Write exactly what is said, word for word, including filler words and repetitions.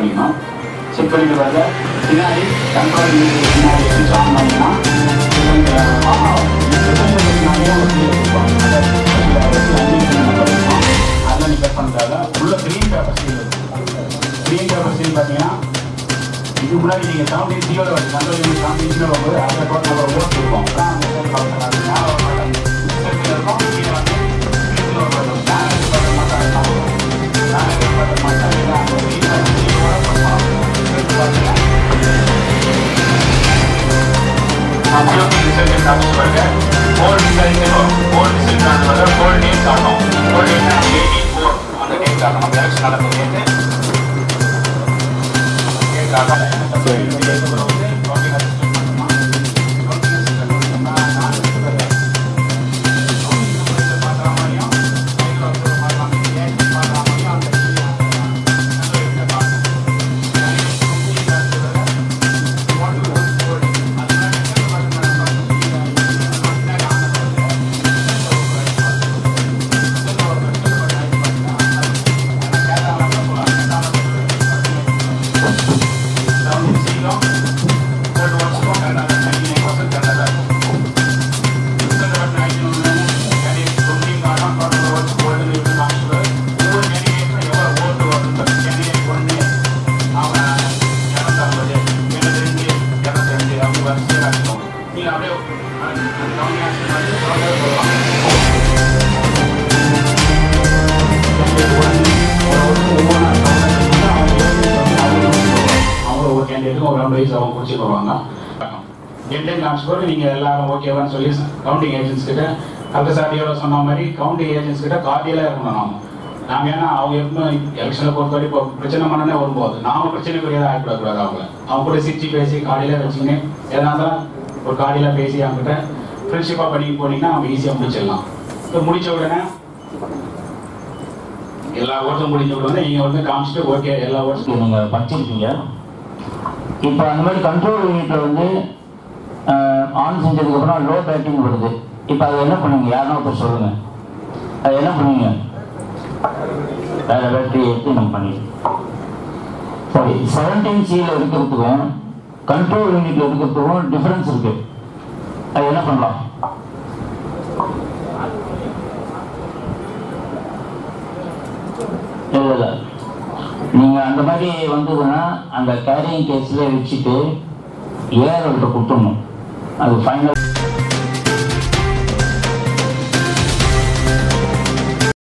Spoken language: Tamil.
பண்ணிக்கணும். செக் பண்ணிட்டு பாருங்க. பின்னாடி கண்ட்ரோல் யூனிட் பின்னாடி சுவிட்ச் ஆன் பண்ணிங்கன்னா அதில் நீங்கள் கட் பண்ணுறாங்க. உள்ள க்ரீன் பேப்பர் சீல் இருக்கும். க்ரீன் பேப்பர் சீல் பார்த்தீங்கன்னா இதுக்கு முன்னாடி நீங்கள் செவன்டீன் ஜியோட வந்து கண்ட்ரோல் யூனிட் செவன்டீன் ஜியோ வந்து அதில் டோட்டல் நம்பர் ஓட்டு இருக்கும். நீங்க எல்லாரும் ஓகேவான்னு சொல்லி கவுண்டிங் ஏஜென்ட்ஸ் கிட்ட கல்கசாட்டியோட சொன்ன மாதிரி கவுண்டிங் ஏஜென்ட்ஸ் கிட்ட கார்டியலா இருக்கணும். நாம நாம ஏன்னா அவங்க எப்பவுமே எலெக்ஷனை பொறுத்தவரை இப்போ பிரச்சனை பண்ணனே வரும்போது நாம பிரச்சனைக்குரியதாக ஆகிடக்கூடாது. அவங்க அவங்க கூட சிரிச்சு பேசி கார்டியலா வச்சுக்கின்னு எதனா ஒரு கார்டியலா பேசி அவங்க கிட்ட ஃப்ரெண்ட்ஷிப்பா பண்ணி போனீங்கன்னா அவங்க ஈஸியா முடிச்சிடலாம். இப்போ முடிச்ச உடனே எல்லா ஓட்டும் முடிஞ்ச உடனே நீங்க வந்து காமிச்சிட்டு ஓகே எல்லா ஓட்டும் நீங்க படிச்சிருக்கீங்க. இப்போ அந்த மாதிரி கண்ட்ரோல் யூனிட்ல வந்து ஆன் செஞ்சதுக்கு அப்புறம் லோ பேட்டிங் வருது. இப்போ அதை என்ன பண்ணுவீங்க? யாருன்னா இப்போ சொல்லுங்க, அது என்ன பண்ணுவீங்க? வேற பேட்டரி எடுத்து நம்ம பண்ணிடுவோம். சரி, செவன்டீன் சியில் இருக்கிறதுக்கும் கண்ட்ரோல் யூனிட்ல இருக்கிறதுக்கும் டிஃபரன்ஸ் இருக்கு. அது என்ன பண்ணலாம்? இல்லை, நீங்க அந்த மாதிரி வந்ததுன்னா அந்த கேரியிங் கேஸ்ல வச்சுட்டு ஏஆர் கொடுத்துடணும். அது ஃபைனல்